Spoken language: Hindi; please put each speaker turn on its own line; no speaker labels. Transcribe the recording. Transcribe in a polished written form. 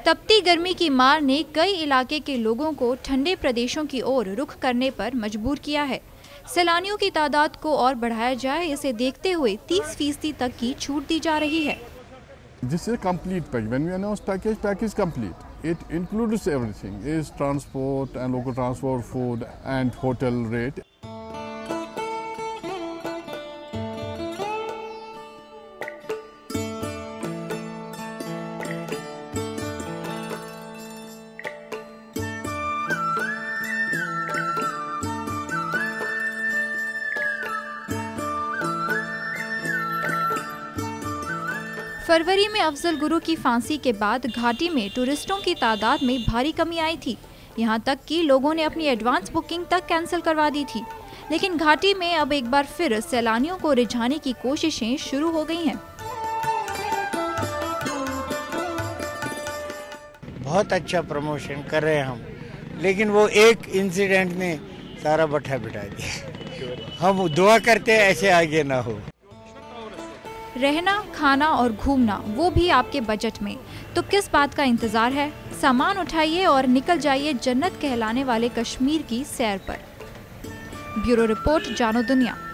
तपती गर्मी की मार ने कई इलाके के लोगों को ठंडे प्रदेशों की ओर रुख करने पर मजबूर किया है। सैलानियों की तादाद को और बढ़ाया जाए, इसे देखते हुए 30% तक की छूट दी जा रही है।
This is a complete package. When we announce package complete. It includes everything: is transport and local transport, food and hotel rate.
फरवरी में अफजल गुरु की फांसी के बाद घाटी में टूरिस्टों की तादाद में भारी कमी आई थी। यहां तक कि लोगों ने अपनी एडवांस बुकिंग तक कैंसिल करवा दी थी। लेकिन घाटी में अब एक बार फिर सैलानियों को रिझाने की कोशिशें शुरू हो गई हैं।
बहुत अच्छा प्रमोशन कर रहे हैं हम, लेकिन वो एक इंसिडेंट ने सारा बट्ठा बिठा दिया। हम दुआ करते हैं ऐसे आगे ना हो।
रहना, खाना और घूमना, वो भी आपके बजट में, तो किस बात का इंतजार है? सामान उठाइए और निकल जाइए जन्नत कहलाने वाले कश्मीर की सैर पर। ब्यूरो रिपोर्ट, जानो दुनिया।